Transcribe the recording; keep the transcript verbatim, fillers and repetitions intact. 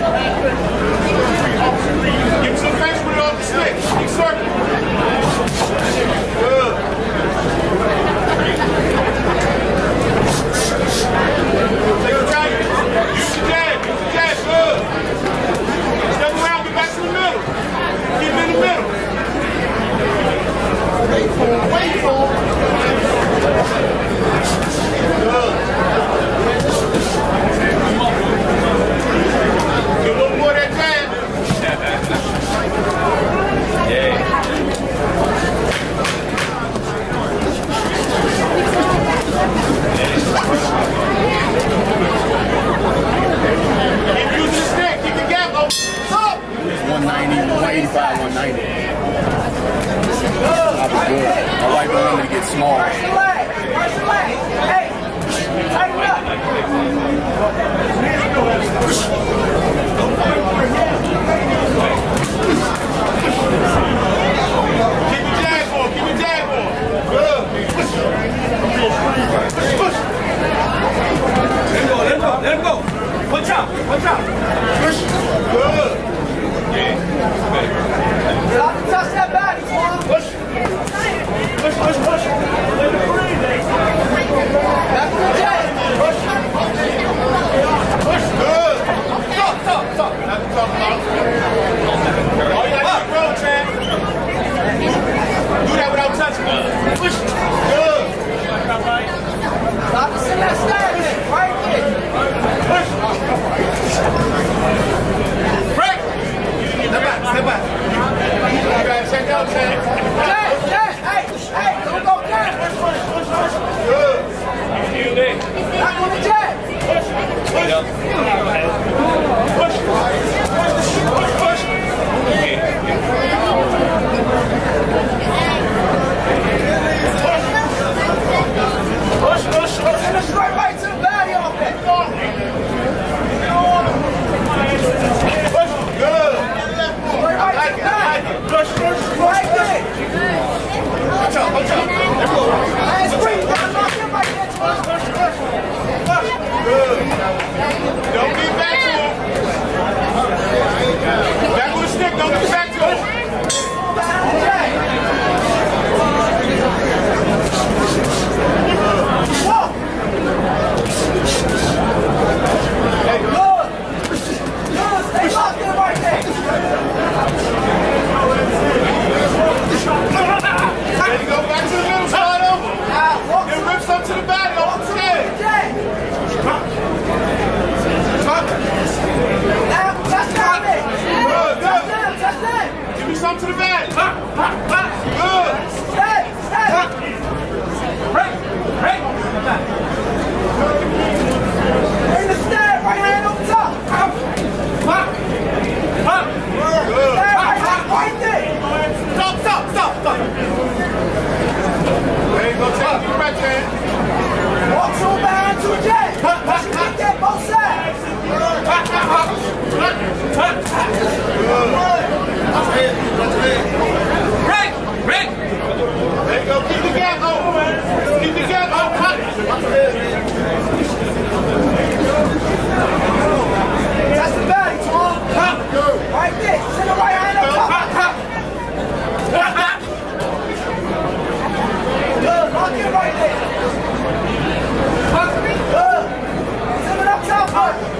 Give some face with it off the stick. Keep circling. Good. Take a jab. Use the jab. Use the jab. Good. Step around. Get back to the middle. Keep in the middle. Wait for it. Wait for it. Good. Get a little more of that jab. Yeah. Keep using the stick. Keep the gap open. Stop. one ninety, one eighty-five, one ninety. That was good. I like when they get small. First leg. First leg. Hey. Tighten up. Keep your jab on. Keep your jab on. Good. Push. Push. Let him go. Let him go. Let him go. Watch out. Watch out. Push. Good. Stop and touch that body, Tom. Push. Push, push, push. Let it breathe. Back to the jab. Push. Push. Good. Stop, stop, stop. That's what I'm talking about. Oh, you got to roll, Chad. Do that without touching. Push. Good. Stop and send that stab in. Right there. Push. Break. Step back, step back. You gotta check out, Chad. Jab, jab. Hey, hey, don't go down. Good. Back on the jab. Push. Push. Push. Push. Push. Push, push, push. Send a straight right to the body off that. Push. Good. Straight right to the body. Push, push. Right there. Watch out, watch out. Hey, screen. You gotta lock him right there, Tom. Good. Don't get back to him. Back with the stick, don't get back to him. Back on the jab. Whoa. Hey, Good. Good. Stay locked in right there. there you go, back to the middle, slide over. Now, walk It rips up to the back, don't scared. jab. Now, touch down there. Good, Touch good. down, touch down. Give me some to the back. Good. Stay, stay. Break. Break. Bring the stab, right hand on top. Good. Stab, right hand, right there. Stop, stop, stop, stop. There you go, take your breath, man. Walk to him behind to the jab. Push him like that, both sides. Break. Break. There you go, keep the gap open. Keep the gap open. That's the body, Tom. Right there. Send the right hand up top. Good. Lock in right there. Good. Send it up top, Mark.